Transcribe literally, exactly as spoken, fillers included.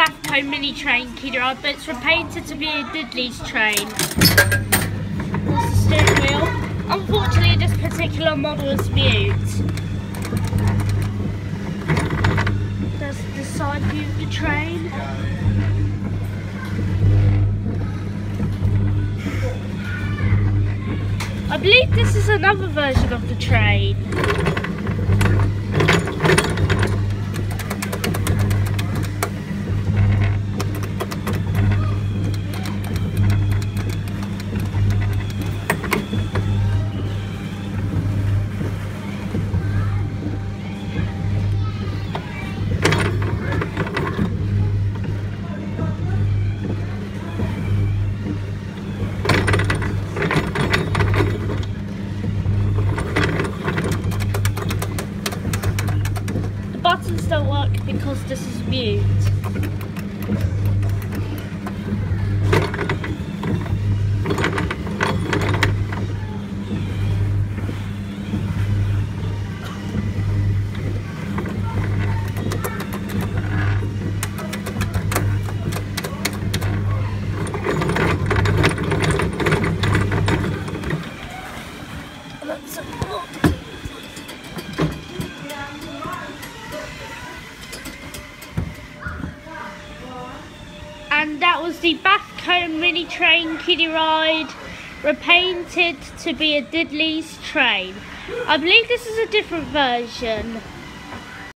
Bafco mini train kiddie ride, but it's repainted to be a Diddlys train. That's the steering wheel. Unfortunately, this particular model is mute. That's the side view of the train. I believe this is another version of the train. Buttons don't work because this is mute. Let's have a look. And that was the Bafco mini train kiddie ride, repainted to be a Diddlys train. I believe this is a different version.